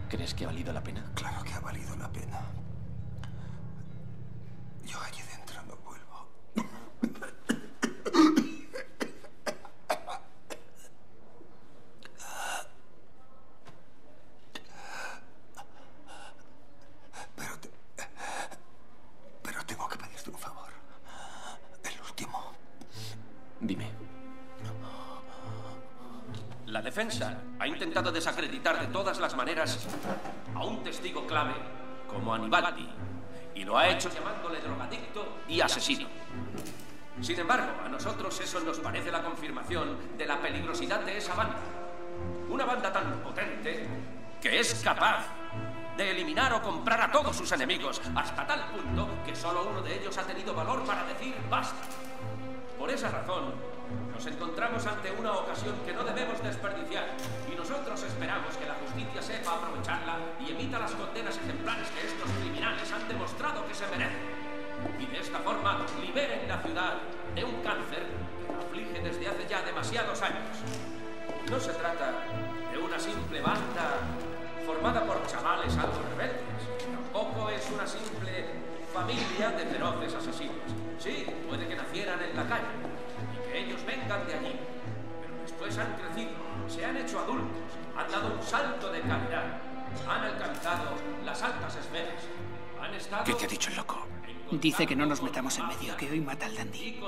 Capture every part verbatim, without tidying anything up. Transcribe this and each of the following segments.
¿Crees que ha valido la pena? Claro que ha valido la pena. Yo allí dentro no vuelvo. Pero, te... Pero tengo que pedirte un favor. El último. Dime. La defensa ha intentado desacreditar de todas las maneras a un testigo clave como Anibaldi, y lo ha hecho llamándole drogadicto y asesino. Sin embargo, a nosotros eso nos parece la confirmación de la peligrosidad de esa banda. Una banda tan potente que es capaz de eliminar o comprar a todos sus enemigos, hasta tal punto que solo uno de ellos ha tenido valor para decir basta. Por esa razón, nos encontramos ante una ocasión que no debemos desperdiciar, y nosotros esperamos que la justicia sepa aprovecharla y emita las condenas ejemplares que estos criminales han demostrado que se merecen. Y de esta forma liberen la ciudad de un cáncer que la aflige desde hace ya demasiados años. No se trata de una simple banda formada por chavales algo rebeldes. Tampoco es una simple familia de feroces asesinos. Sí, puede que nacieran en la calle y que ellos vengan de allí, pero después han crecido, se han hecho adultos, han dado un salto de calidad, han alcanzado las altas esferas, han estado... ¿Qué te ha dicho el loco? Dice que no nos metamos en medio, que hoy mata al dandy.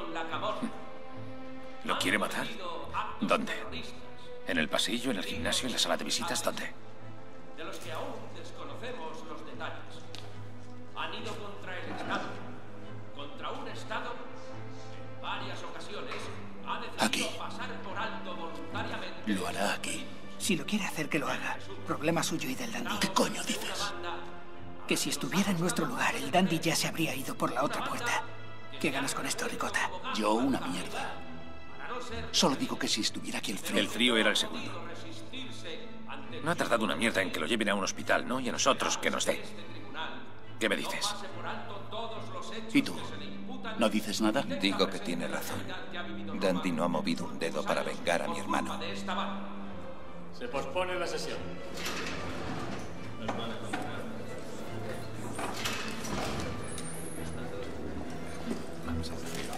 ¿Lo quiere matar? ¿Dónde? ¿En el pasillo, en el gimnasio, en la sala de visitas? ¿Dónde? De los que aún desconocemos los detalles. Han ido contra el Estado, contra un Estado que en varias ocasiones ha decidido aquí. pasar por alto voluntariamente. Lo hará aquí. Si lo quiere hacer, que lo haga. Problema suyo y del dandy. ¿Qué coño dices? Que si estuviera en nuestro lugar, el dandy ya se habría ido por la otra puerta. ¿Qué ganas con esto, Ricota? Yo una mierda. Solo digo que si estuviera aquí el frío... El frío era el segundo. No ha tardado una mierda en que lo lleven a un hospital, ¿no? Y a nosotros que nos dé. ¿Qué me dices? ¿Y tú? ¿No dices nada? Digo que tiene razón. Dandy no ha movido un dedo para vengar a mi hermano. Se pospone la sesión. Vamos a hacerlo.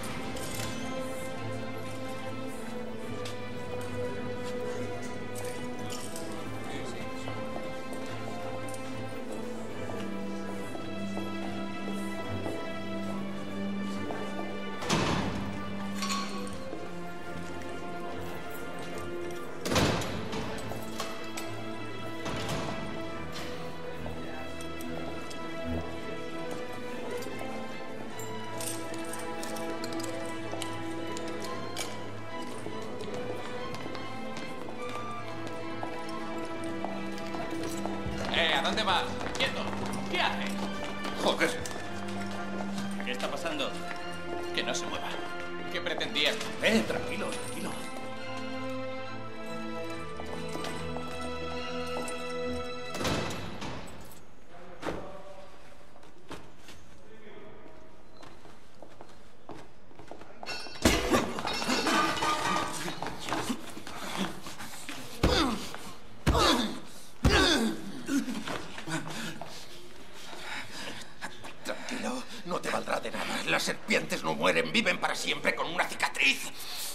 ¿A dónde vas? ¡Quieto! ¿Qué haces? Joder. ¿Qué está pasando? Que no se mueva. ¿Qué pretendías? Eh, tranquilo, tranquilo. No te valdrá de nada. Las serpientes no mueren, viven para siempre con una cicatriz.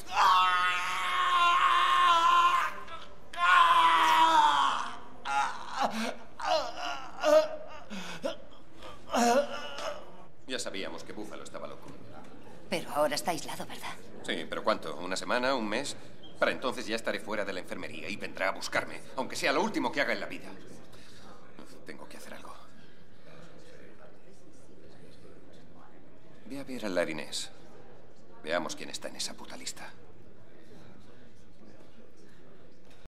Ya sabíamos que Búfalo estaba loco. Pero ahora está aislado, ¿verdad? Sí, pero ¿cuánto? ¿Una semana? ¿Un mes? Para entonces ya estaré fuera de la enfermería y vendrá a buscarme, aunque sea lo último que haga en la vida. Tengo que hacer algo. Ve a ver al larinés. Veamos quién está en esa puta lista.